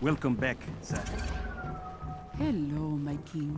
Welcome back, sir. Hello, my king.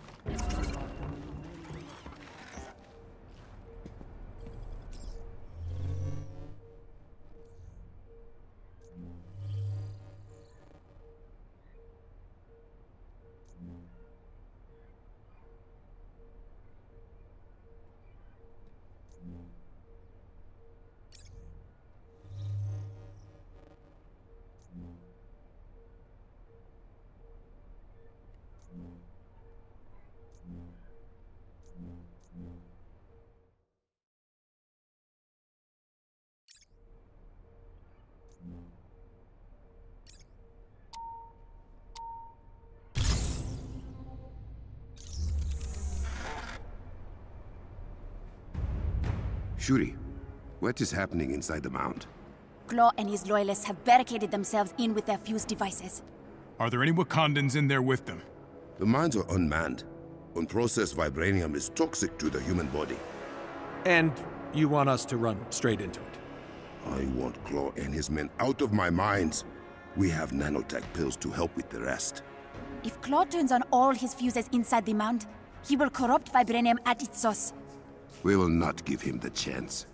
Shuri, what is happening inside the mound? Claw and his loyalists have barricaded themselves in with their fuse devices. Are there any Wakandans in there with them? The mines are unmanned. Unprocessed vibranium is toxic to the human body. And you want us to run straight into it? I want Claw and his men out of my mines. We have nanotech pills to help with the rest. If Claw turns on all his fuses inside the mound, he will corrupt vibranium at its source. We will not give him the chance.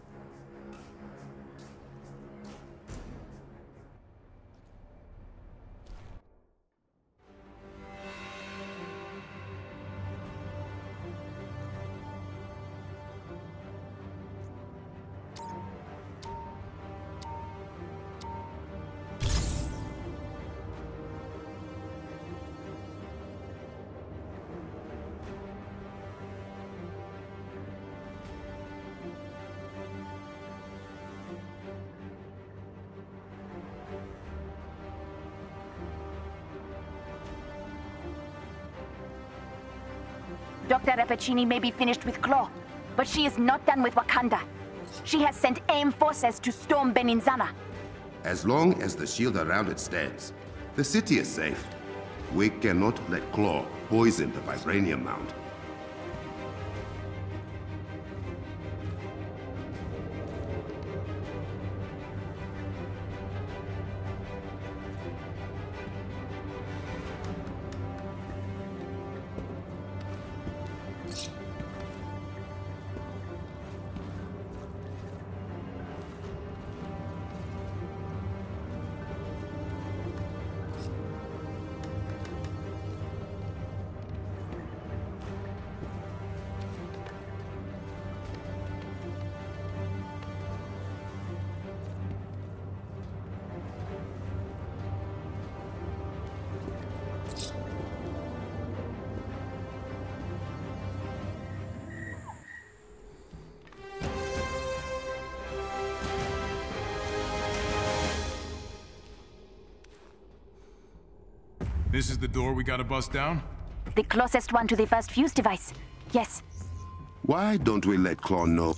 Dr. Rappaccini may be finished with Claw, but she is not done with Wakanda. She has sent AIM forces to storm Beninzana. As long as the shield around it stands, the city is safe. We cannot let Claw poison the vibranium mound. This is the door we gotta bust down? The closest one to the first fuse device. Yes. Why don't we let Claw know?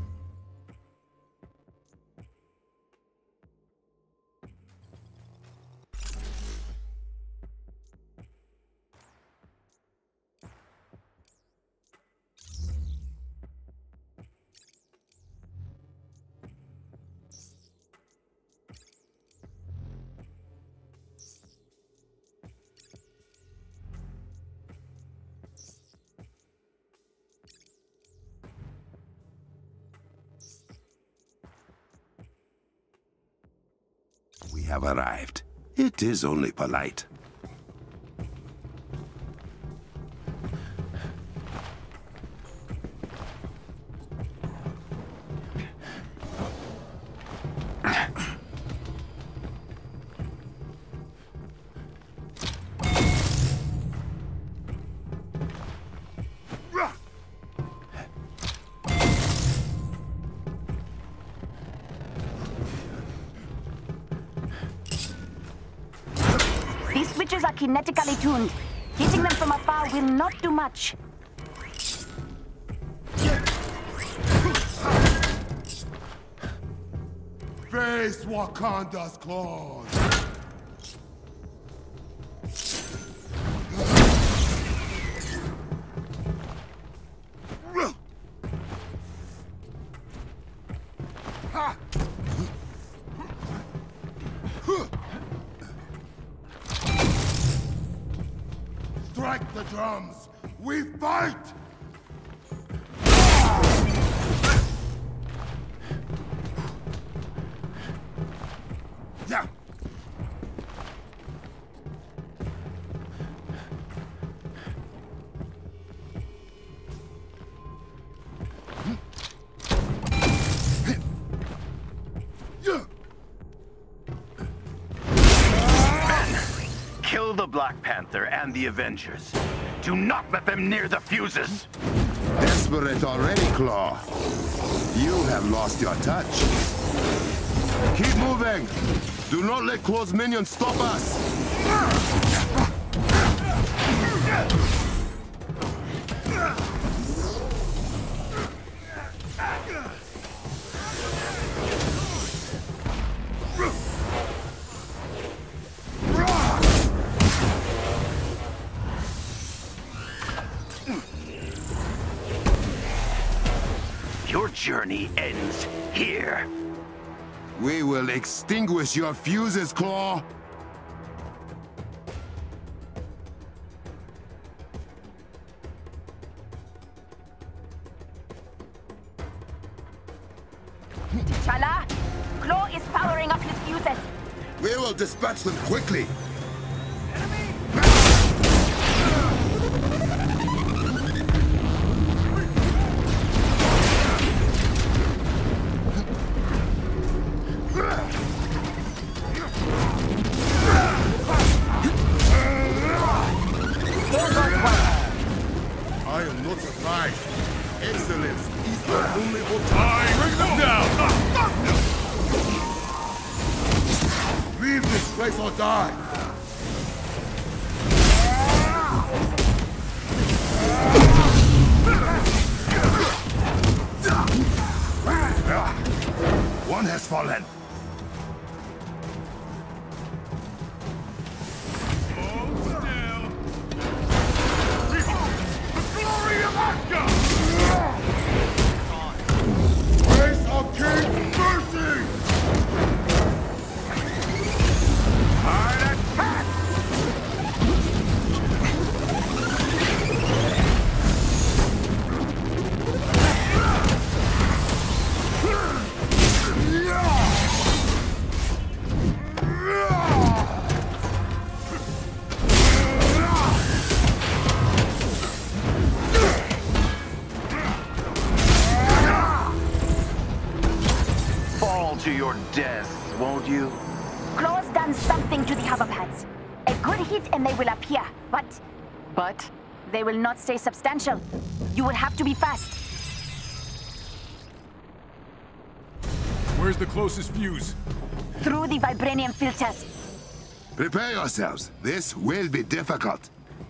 We have arrived. It is only polite. These switches are kinetically tuned. Hitting them from afar will not do much. Face Wakanda's claws! the drums! We fight! Yeah! Kill the Black Panther and the Avengers. Do not let them near the fuses! Desperate already, Claw. You have lost your touch. Keep moving! Do not let Claw's minions stop us! Your journey ends here. We will extinguish your fuses, Claw! T'Challa, Claw is powering up his fuses. We will dispatch them quickly! I am not surprised. Excellence is the only option. Bring them down! Leave this place or die! One has fallen. Grace of King Mercy! Fall to your death, won't you? Claw's done something to the hoverpads. A good hit and they will appear, but they will not stay substantial. You will have to be fast. Where's the closest fuse? Through the vibranium filters. Prepare yourselves. This will be difficult.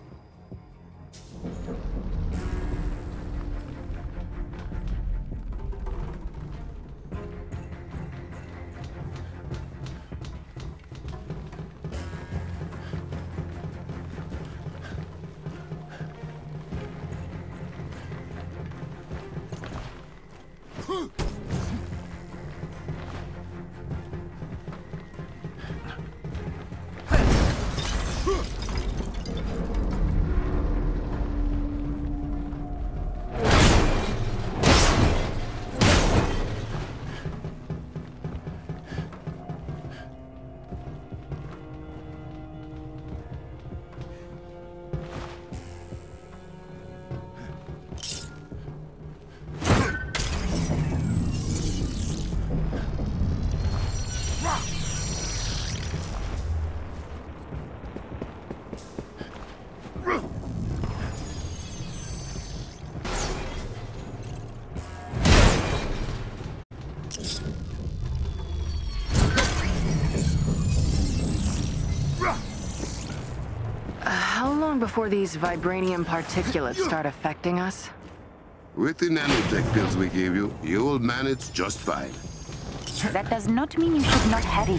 How long before these vibranium particulates start affecting us? With the nanotech pills we gave you, you will manage just fine. That does not mean you should not hurry.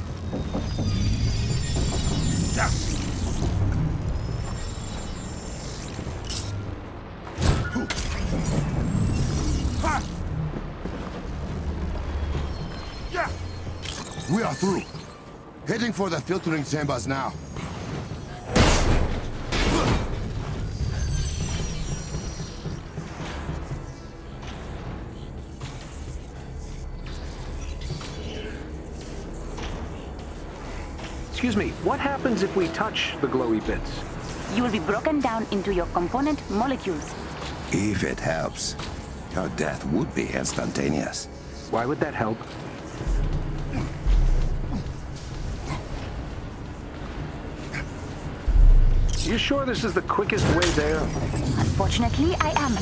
We are through. Heading for the filtering chambers now. Excuse me, what happens if we touch the glowy bits? You will be broken down into your component molecules. If it helps, your death would be instantaneous. Why would that help? You sure this is the quickest way there? Unfortunately, I am.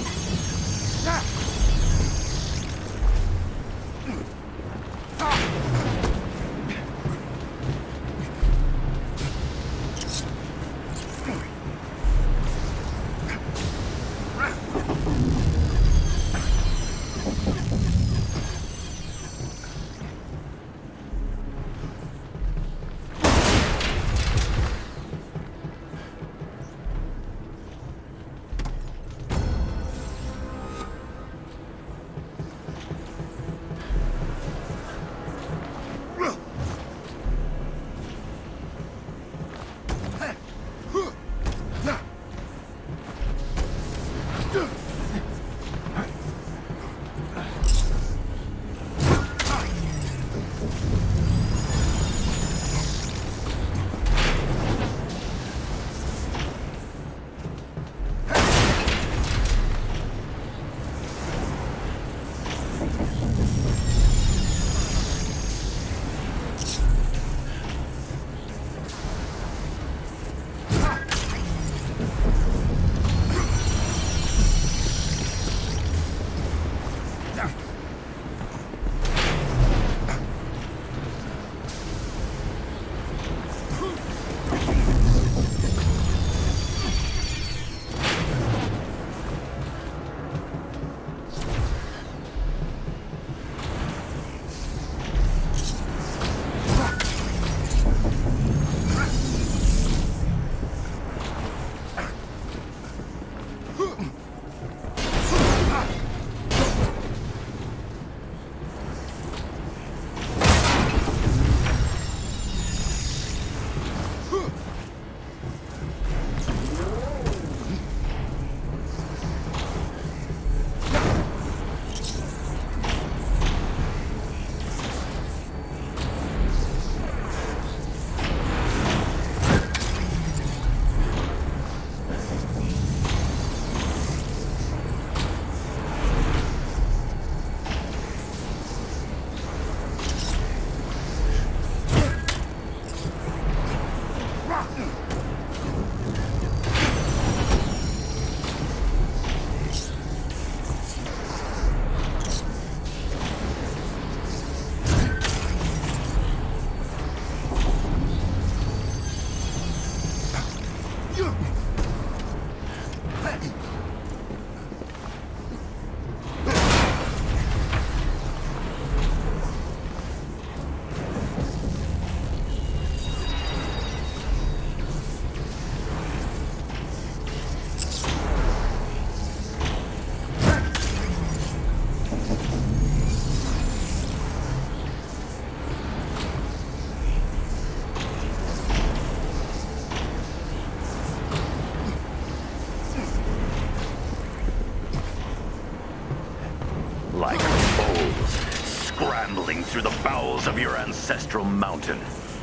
Like foes scrambling through the bowels of your ancestral mountain.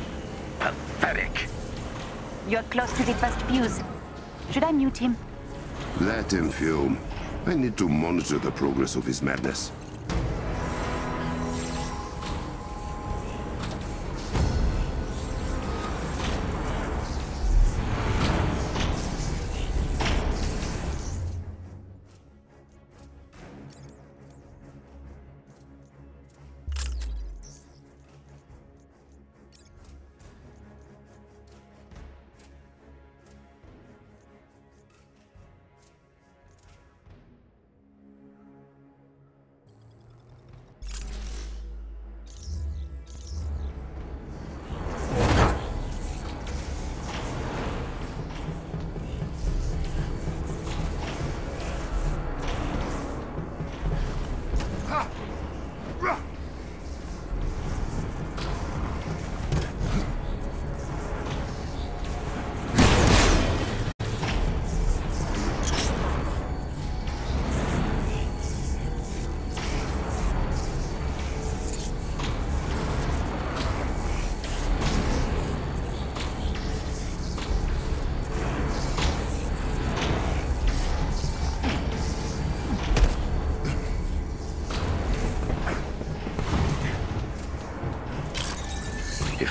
Pathetic. You're close to the first fuse. Should I mute him? Let him fume. I need to monitor the progress of his madness.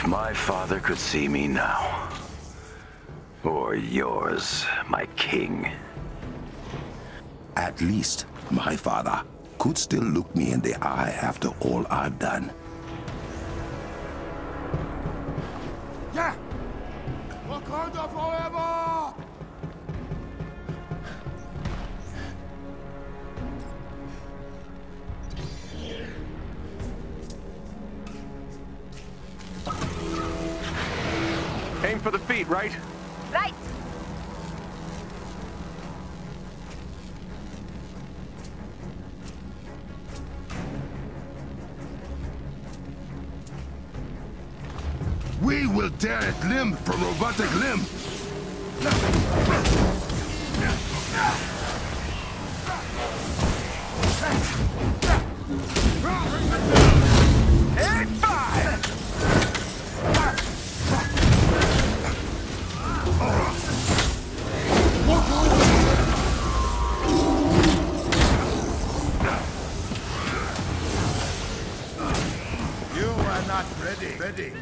If my father could see me now. Or yours, my king. At least my father could still look me in the eye after all I've done. Yeah! Wakanda forever! Aim for the feet, right? Right. We will tear it limb from robotic limb! You are not ready.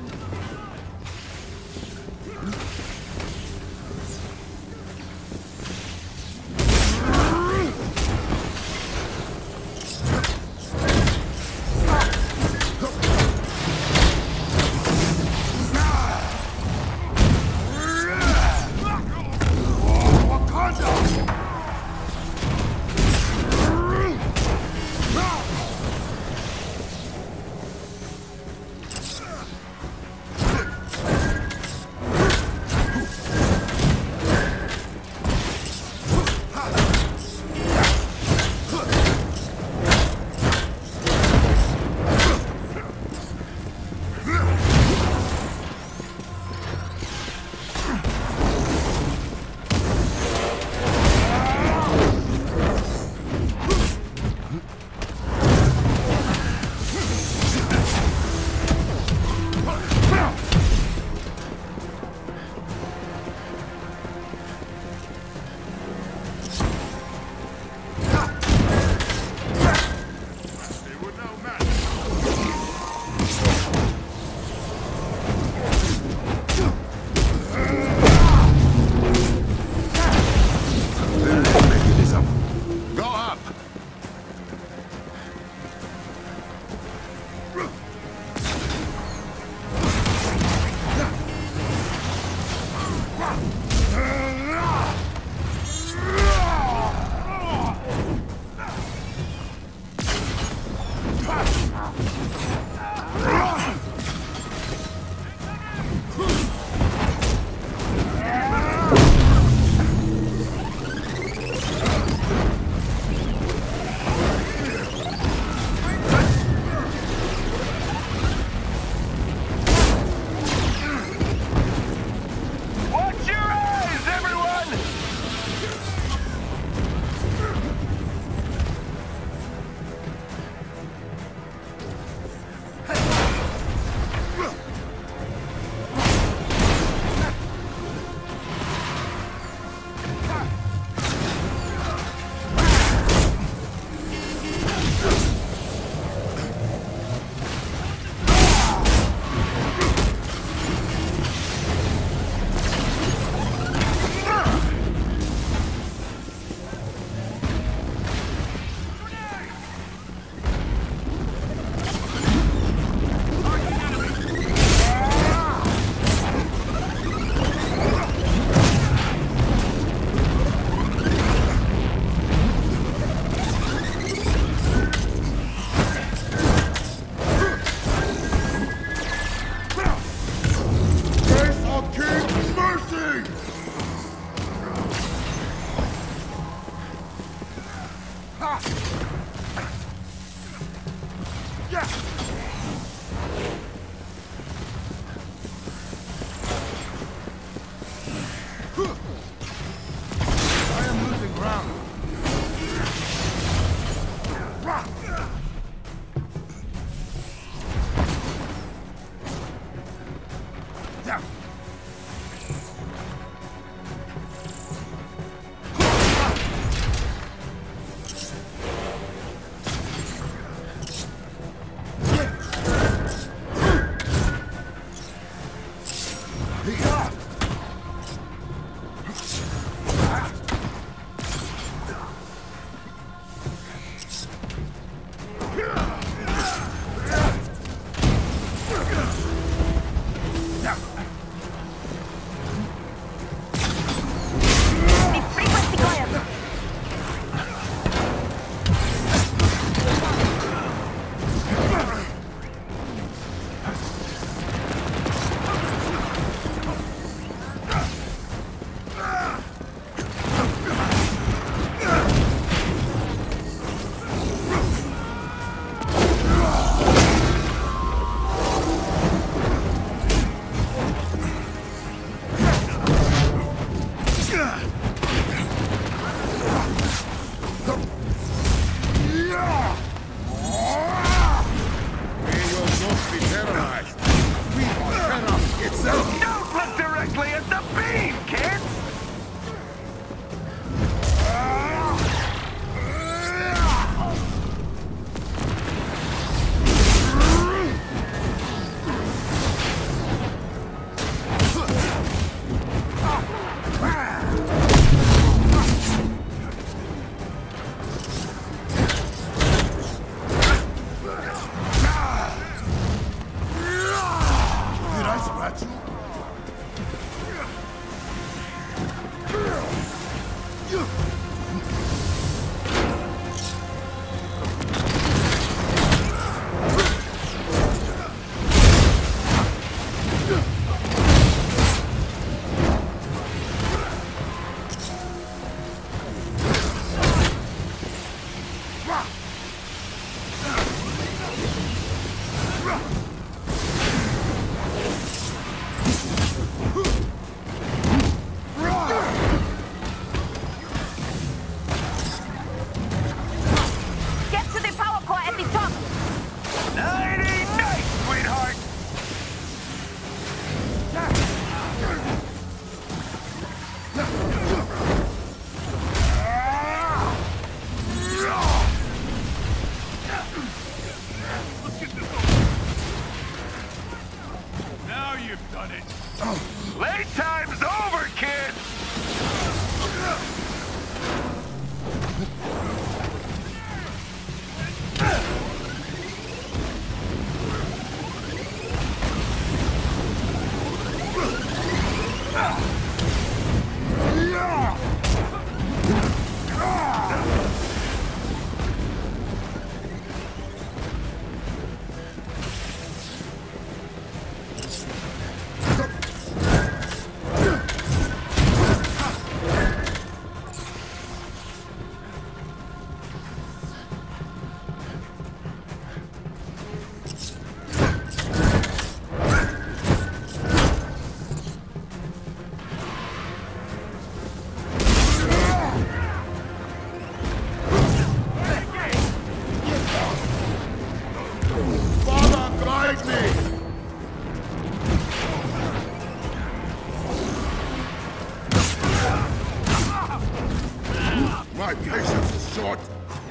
My patience is short.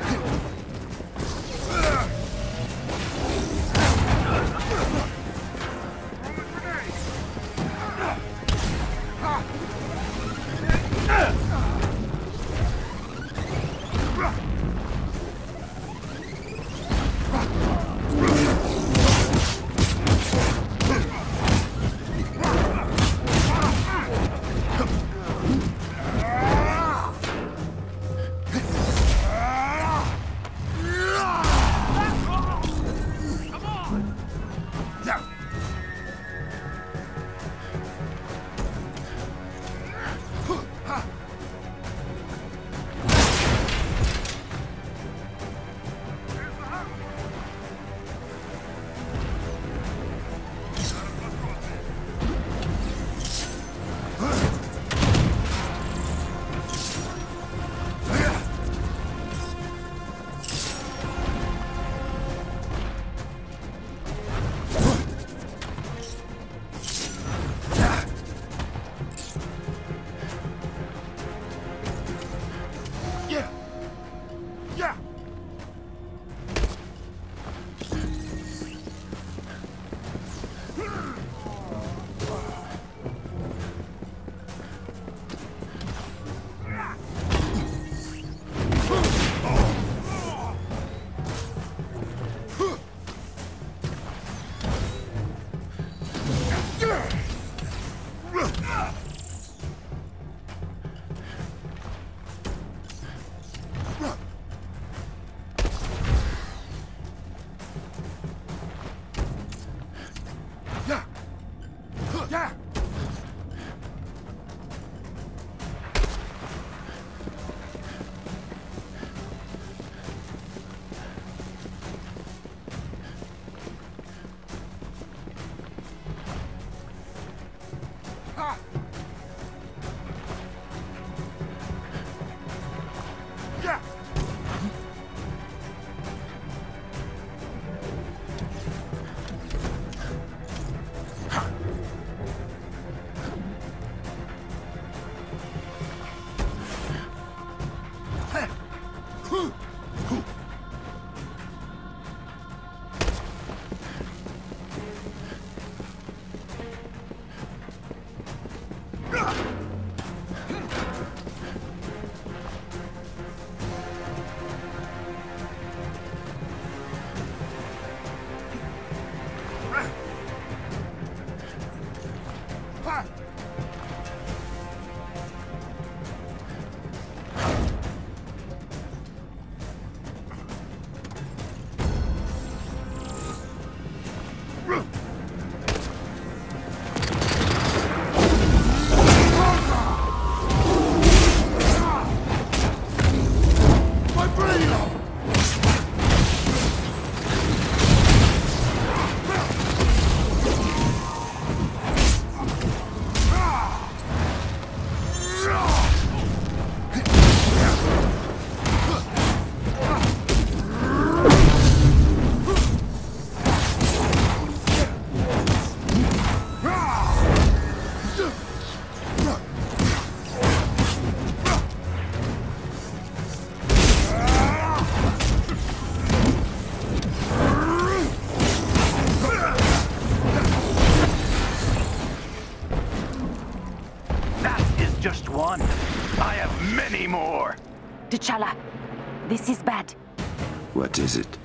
one. I have many more. T'Challa, this is bad. What is it?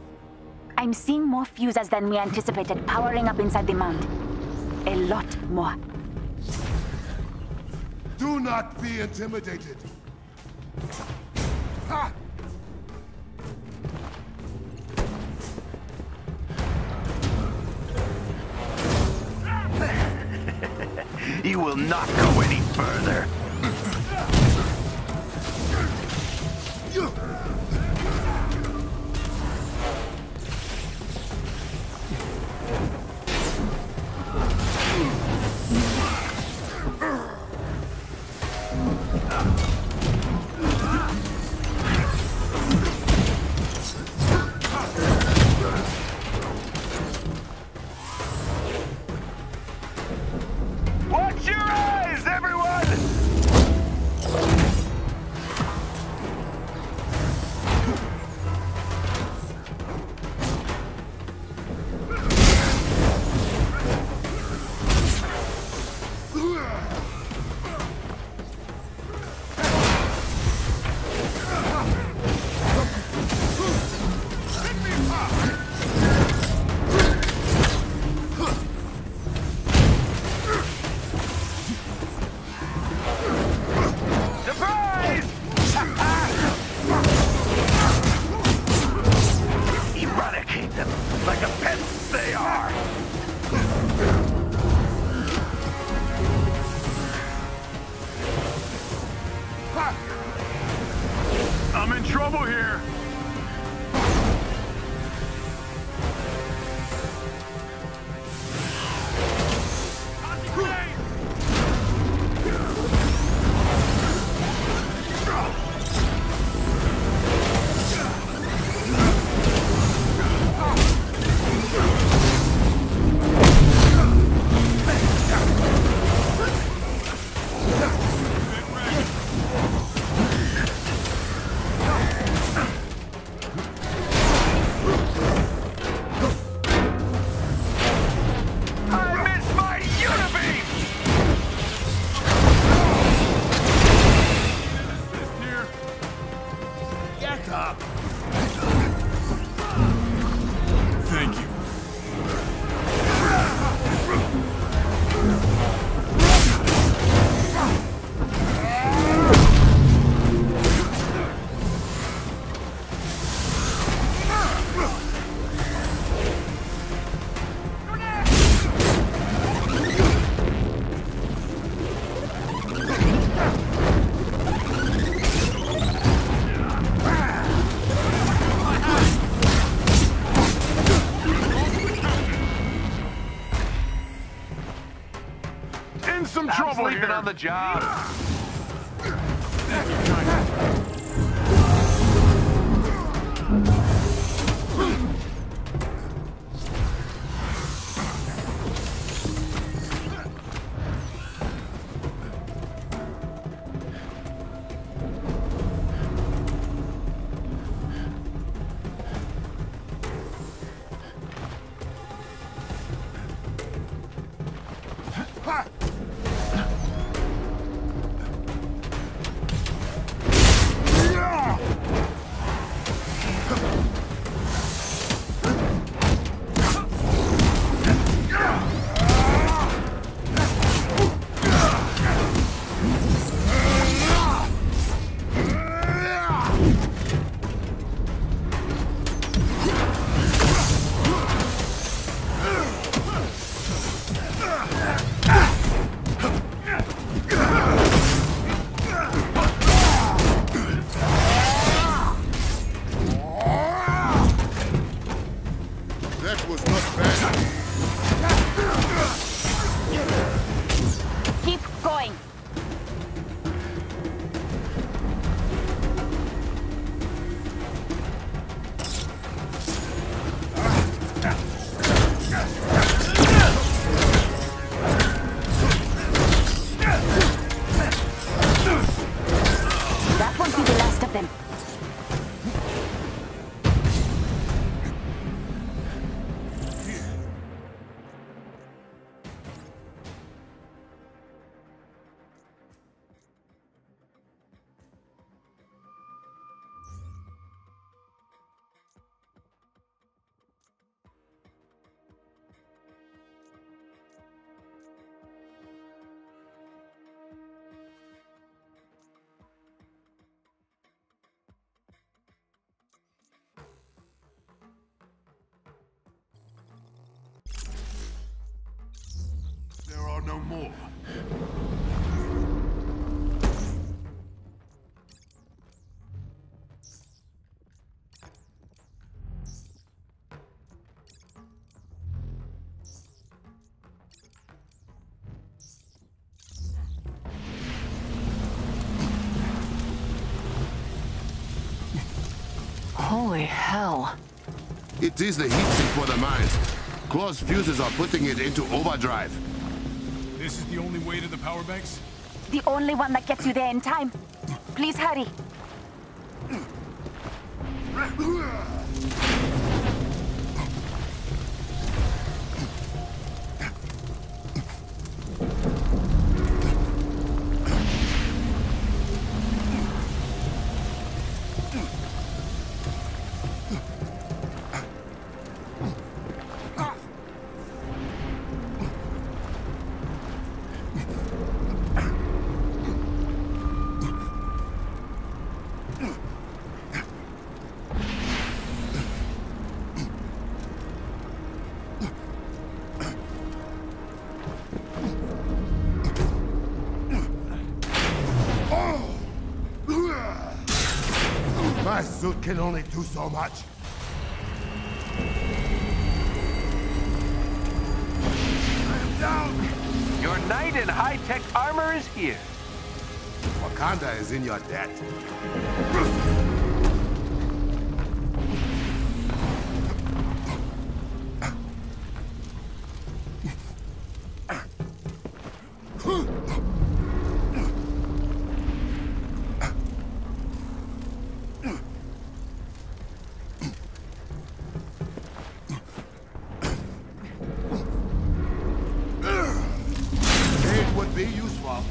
I'm seeing more fuses than we anticipated powering up inside the mound. A lot more. Do not be intimidated. Ha! You will not go any further. Watch your eyes, everyone! trouble here! Thank you. In some trouble here. On the job. That was not bad. Keep going. That won't be the last of them. There are no more. Holy hell. It is the heatsink for the mines. Claw's fuses are putting it into overdrive. This is the only way to the power banks? The only one that gets you there in time. Please hurry. suit can only do so much. I am down! Your knight in high-tech armor is here. Wakanda is in your debt. Aid would be useful.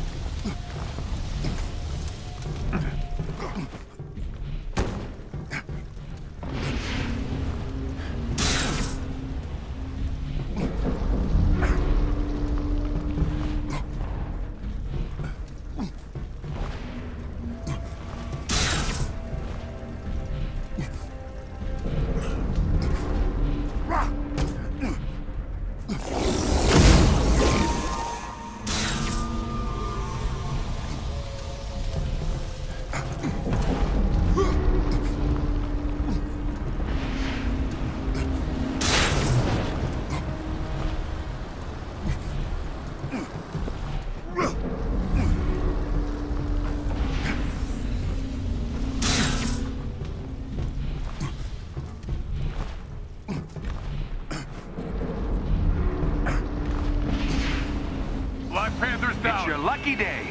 Black Panther's down. It's your lucky day.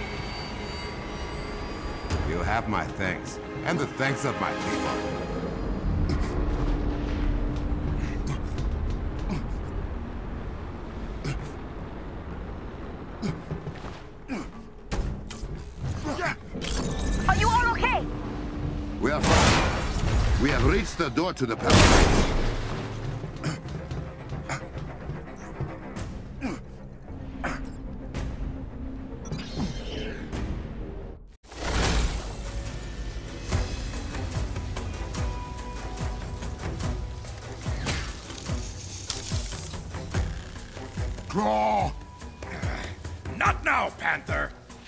You have my thanks, and the thanks of my people. Are you all okay? We are fine. We have reached the door to the palace. Claw! Not now, Panther!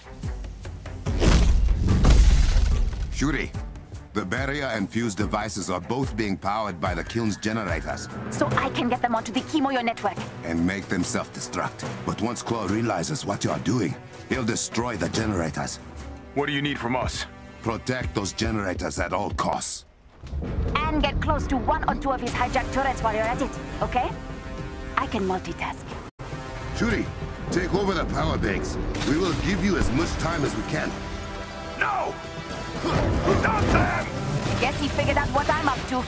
Shuri, the barrier and fuse devices are both being powered by the kiln's generators. So I can get them onto the Kimoyo network. And make them self-destruct. But once Claw realizes what you are doing, he'll destroy the generators. What do you need from us? Protect those generators at all costs. And get close to one or two of his hijacked turrets while you're at it, okay? I can multitask. Shuri, take over the power banks. We will give you as much time as we can. No! Stop them! Guess he figured out what I'm up to.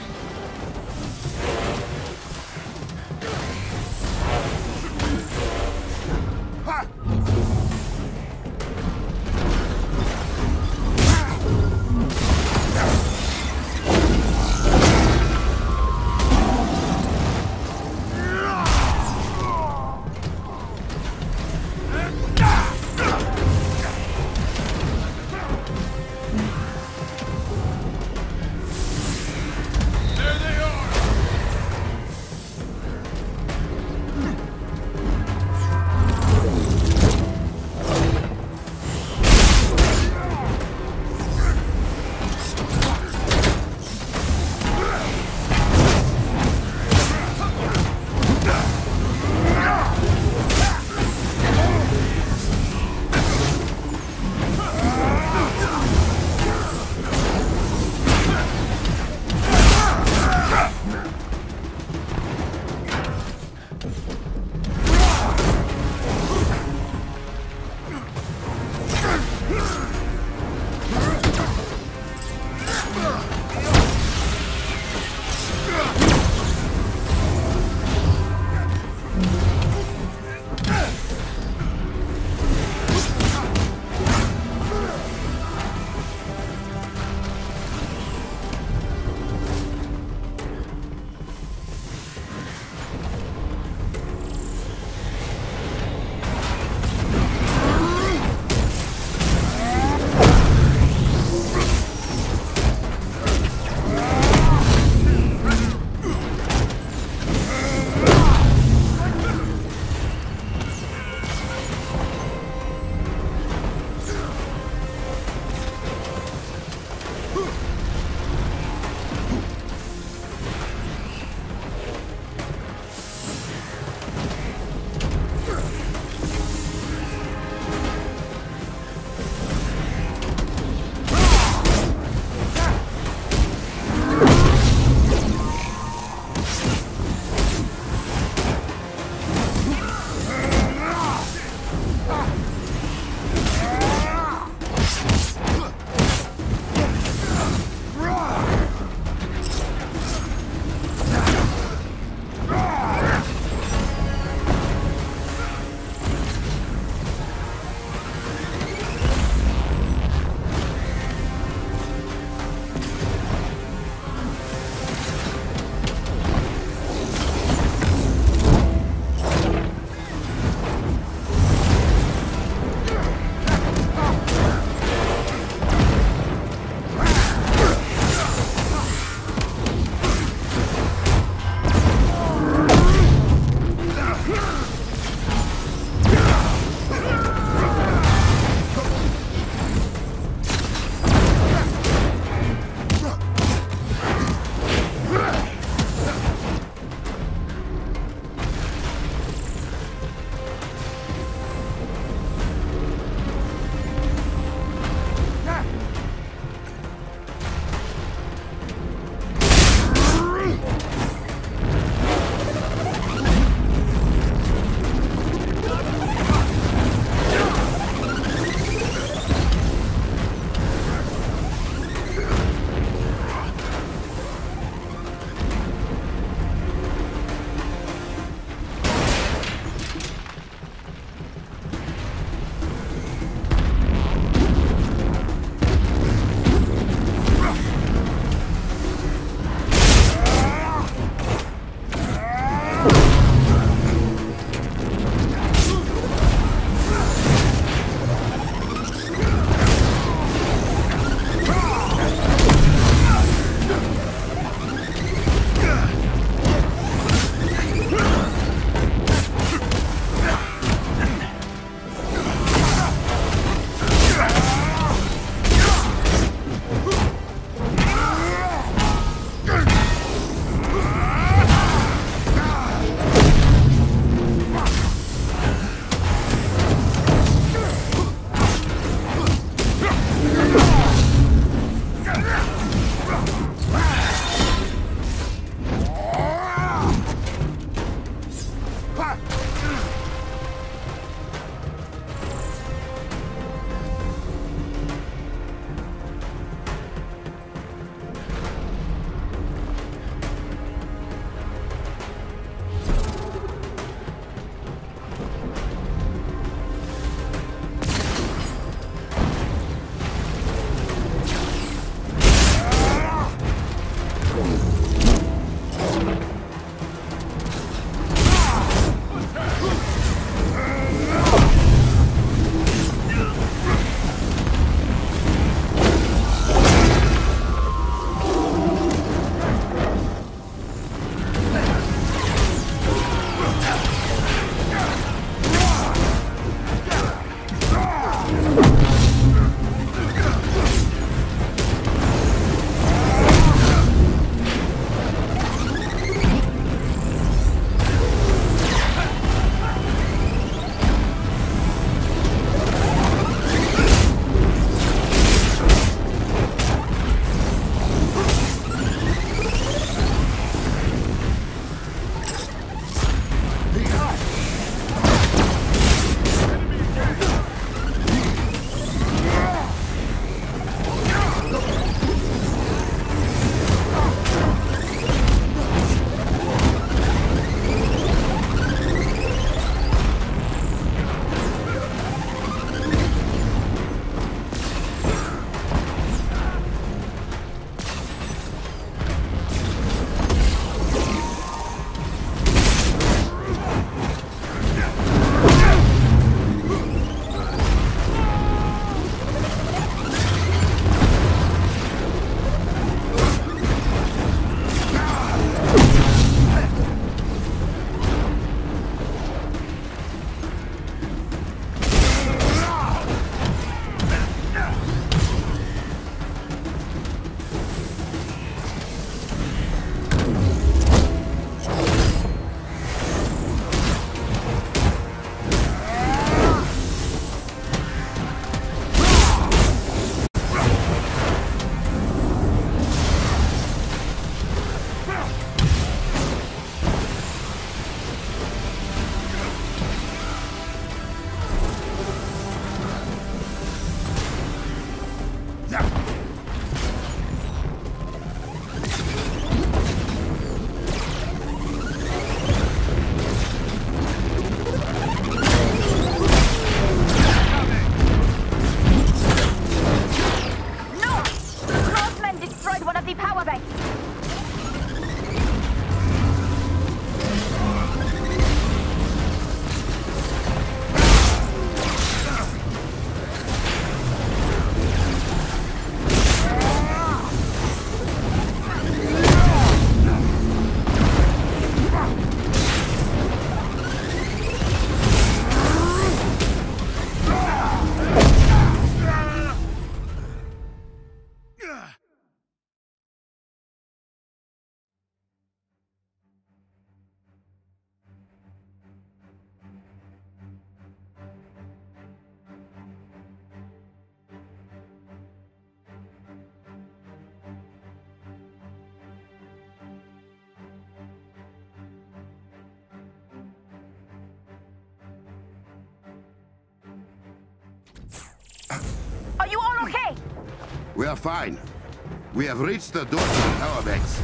Are you all okay? We are fine. We have reached the door to the power banks.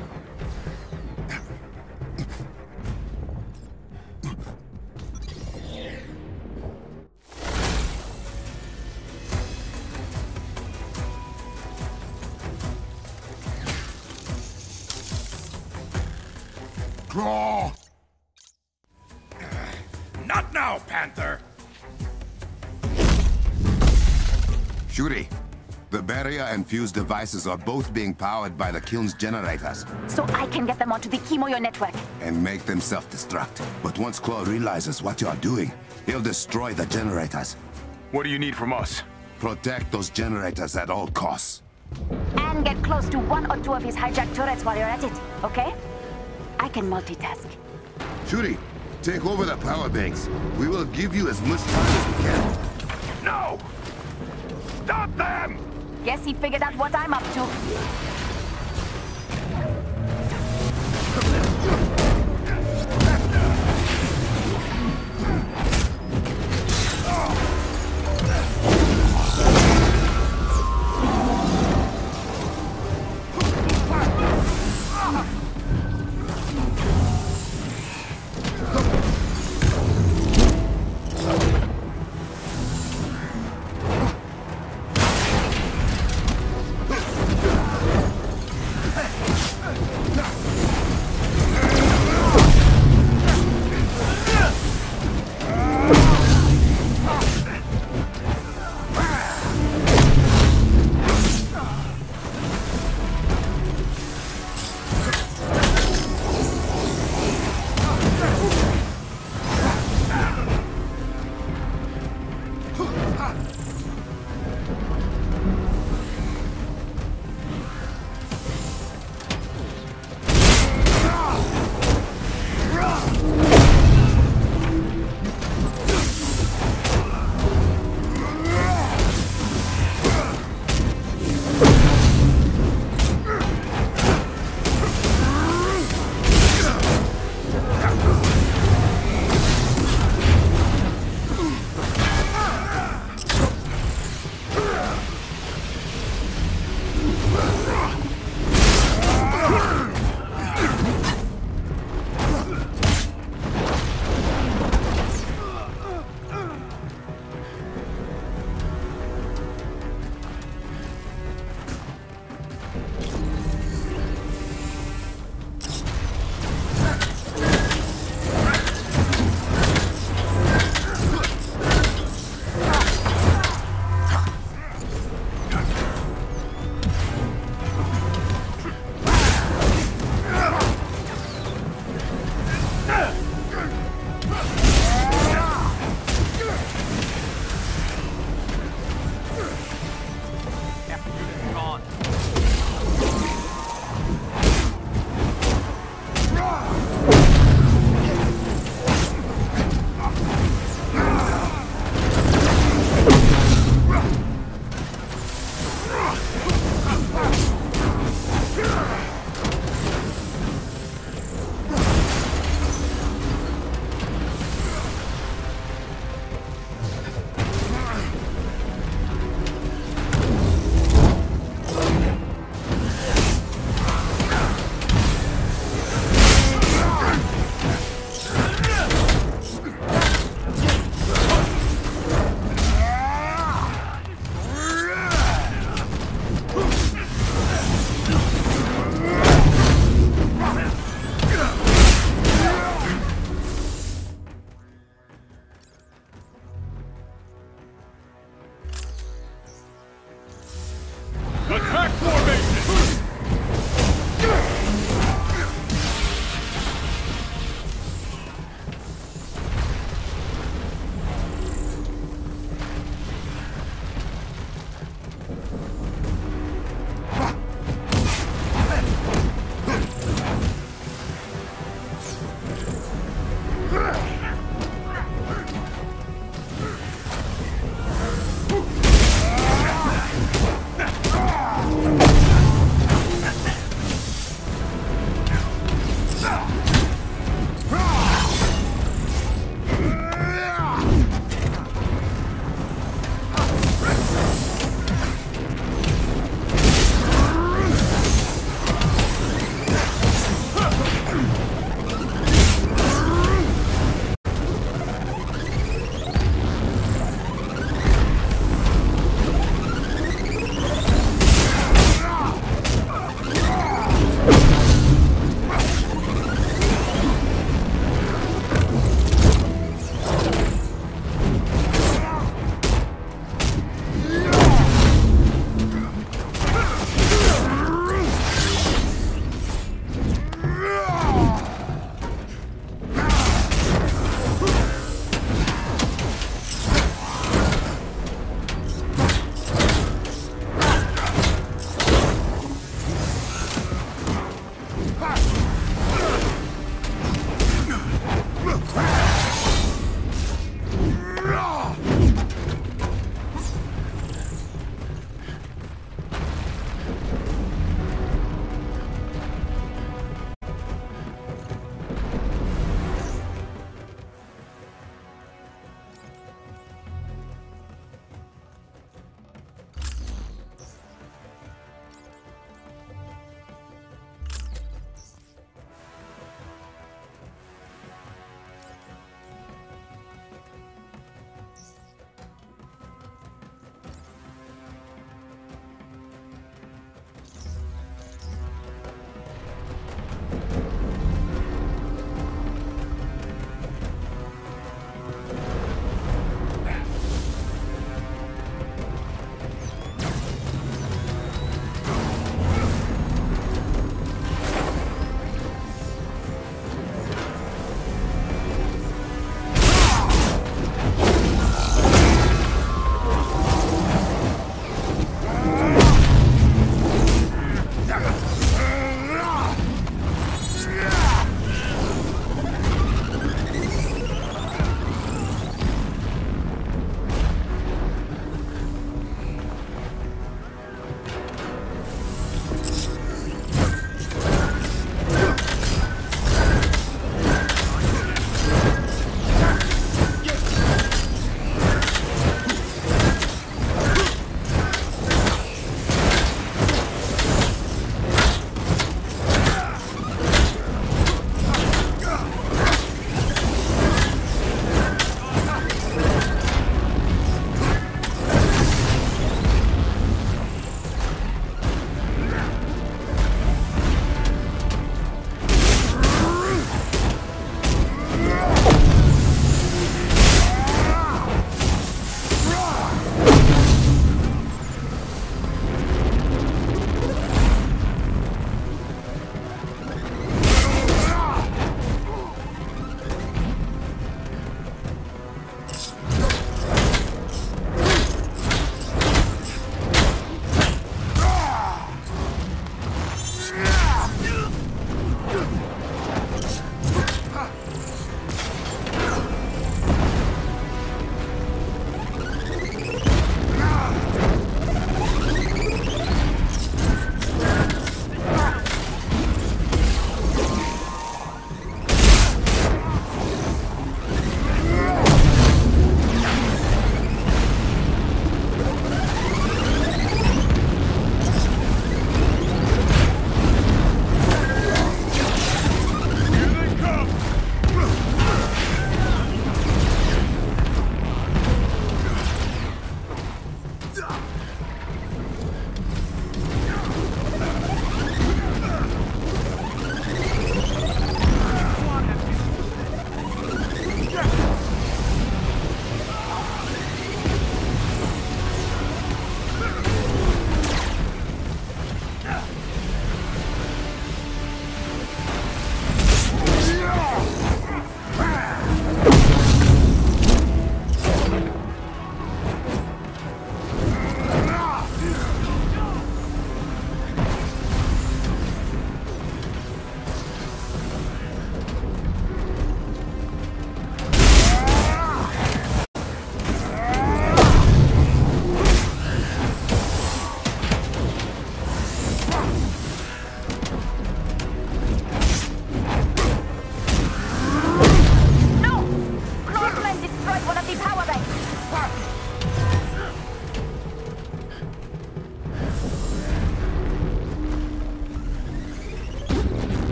Claw! Not now, Panther! Shuri, the barrier and fuse devices are both being powered by the kiln's generators. So I can get them onto the Kimoyo network. And make them self-destruct. But once Claw realizes what you are doing, he'll destroy the generators. What do you need from us? Protect those generators at all costs. And get close to one or two of his hijacked turrets while you're at it, okay? I can multitask. Shuri, take over the power banks. We will give you as much time as we can. No! Stop them! Guess he figured out what I'm up to.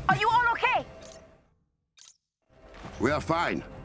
Are you all okay? We are fine.